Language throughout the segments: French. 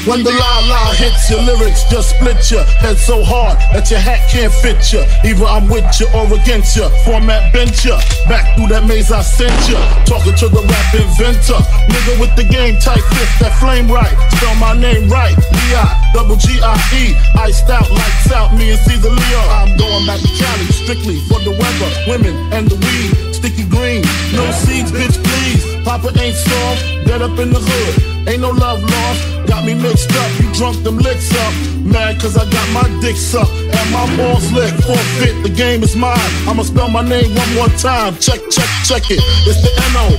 When the la-la hits your lyrics, just split your head so hard that your hat can't fit you. Either I'm with you or against you. Format bench you. Back through that maze I sent you. Talking to the rap inventor. Nigga with the game tight fist, that flame right. Spell my name right. B-I-double-G-I-E. Iced out, lights out, me and Caesar Leo. I'm going back to Cali, strictly for the weather, women, and the weed. Sticky green, no seeds, bitch, please. Papa ain't soft, dead up in the hood. Ain't no love lost, got me mixed up. You drunk them licks up, mad cause I got my dick sucked and my balls licked. Forfeit, the game is mine. I'ma spell my name one more time. Check, check, check it. It's the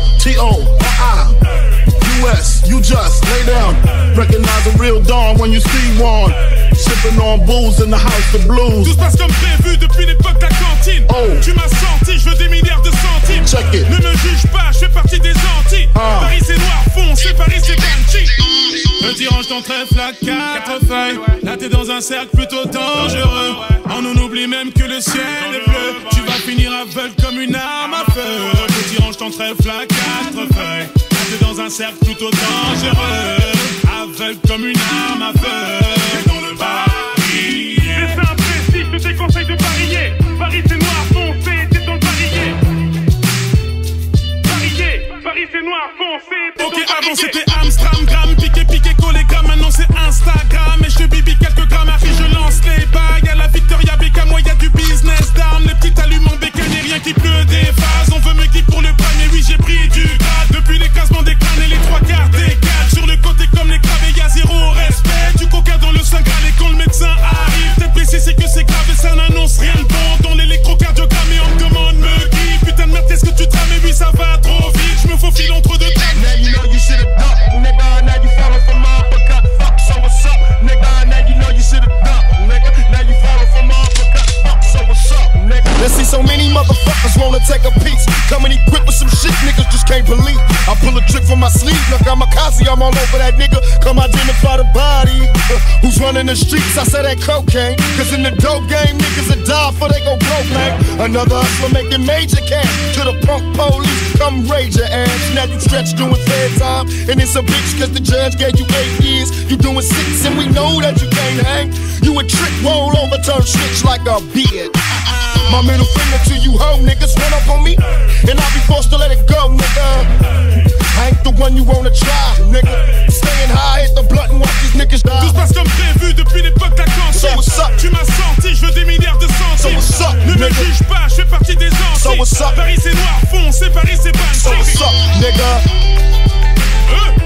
N-O-T-O-R-I-U-S. You just lay down. Recognize a real dawn when you see one. Sipping on booze in the house of blues. Tout se passe comme prévu depuis l'époque de la cantine. Oh. Tu m'as senti, je veux des milliards de centimes. Check it. Ne me juge pas, je fais partie des Antilles. Paris c'est noir foncé, Paris c'est Banshee. Petit range ton trèfle à 4 feuilles. Là t'es dans un cercle plutôt dangereux. On en oublie même que le ciel est bleu. Tu vas finir aveugle comme une arme à feu. Petit range ton trèfle à 4 feuilles. Là t'es dans un cercle plutôt dangereux. Aveugle comme une arme à feu. C'est simple, précis, je te déconseille de parier. Paris c'est noir foncé, c'est dans le barillet. Paris c'est noir foncé. Ok, avant c'était Amsterdam, piqué, collé, maintenant c'est Instagram. Et je bibi quelques grammes, après je lance les bagues. Y'a la Victoria Beckham, moi y'a du business d'armes. Les petites allumes en bécane et rien qui pleut des phases. On veut me quitter pour le prime, mais oui j'ai pris du grade. Depuis l'écrasement des crânes et les 3/4 des cadres. Sur le côté comme les craves, y'a zéro respect. Du coca dans le sein grave et quand le médecin arrive. Tête blessée c'est que c'est grave et ça n'annonce rien de bon. Dans l'électrocardiogramme et on me demande me qui. Putain de merde qu'est-ce que tu trames, mais oui ça va trop vite. Je me faufile entre deux tables. Now you know you should've ducked, nigga. Now you falling for my uppercut. Fuck, so what's up, nigga? Now you know you should've ducked, nigga. Now you falling for my uppercut. Fuck, so what's up, nigga? Let's see so many motherfuckers wanna take a piece. Coming equipped with some shit niggas just can't believe. I pull a trick from my sleeve, look I'm a Kazi, I'm all over that nigga. Come identify the body. Who's running the streets? I say that cocaine. Cause in the dope game, niggas will die for they go broke, man. Another hustler making major cash. To the punk police, come raise your ass. Now you stretch doing fair time. And it's a bitch cause the judge gave you 8 years. You doing 6 and we know that you can't hang. You a trick, roll over, turn switch like a beard. My middle finger to you hoe niggas run up on me, and I'll be forced to let it go, nigga. I ain't the one you wanna try, nigga. Staying high, hit the blunt and watch these niggas die. Tout se passe comme prévu depuis l'époque de la cantine. So what's up? Tu m'as senti, je veux des milliards de centimes. So what's up, ne me nigga? juge pas, je fais partie des Antilles. So what's up? Paris c'est noir foncé, Paris c'est Banshee. So what's up, nigga?